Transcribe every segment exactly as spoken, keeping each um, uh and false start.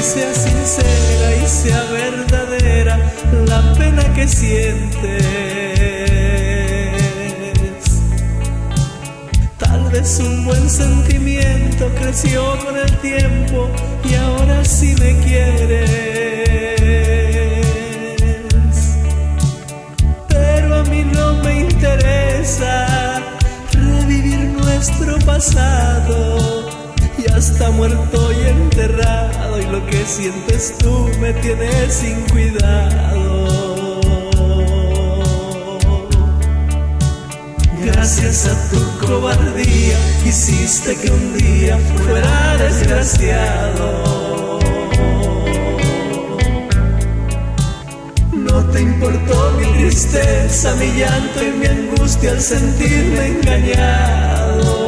sea sincera y sea verdadera la pena que sientes. Tal vez un buen sentimiento creció con el tiempo y ahora sí me quieres, pero a mí no me interesa revivir nuestro pasado. Ya está muerto y enterrado, y lo que sientes tú me tiene sin cuidado. Gracias a tu cobardía hiciste que un día fuera desgraciado. No te importó mi tristeza, mi llanto y mi angustia al sentirme engañado.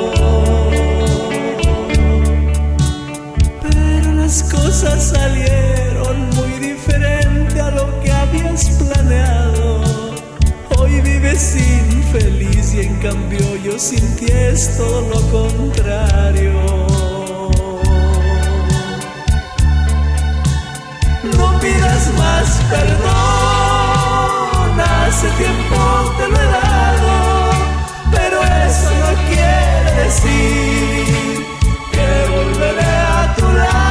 Las cosas salieron muy diferente a lo que habías planeado. Hoy vives infeliz y en cambio yo sin ti es todo lo contrario. No pidas más perdón, hace tiempo te lo he dado, pero eso no quiere decir que volveré a tu lado.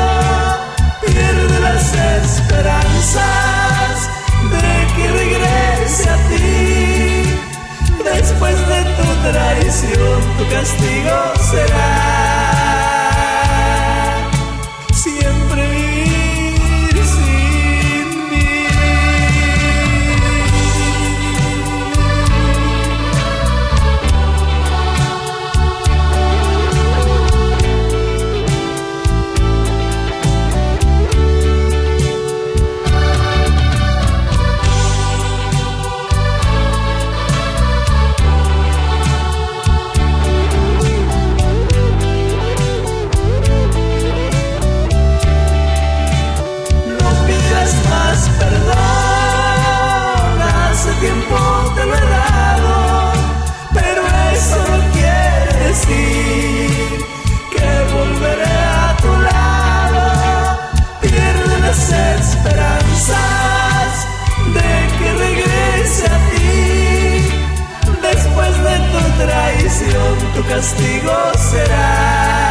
Esperanzas de que regrese a ti. Después de tu traición, tu castigo será siempre vivir sin mí. Tu castigo será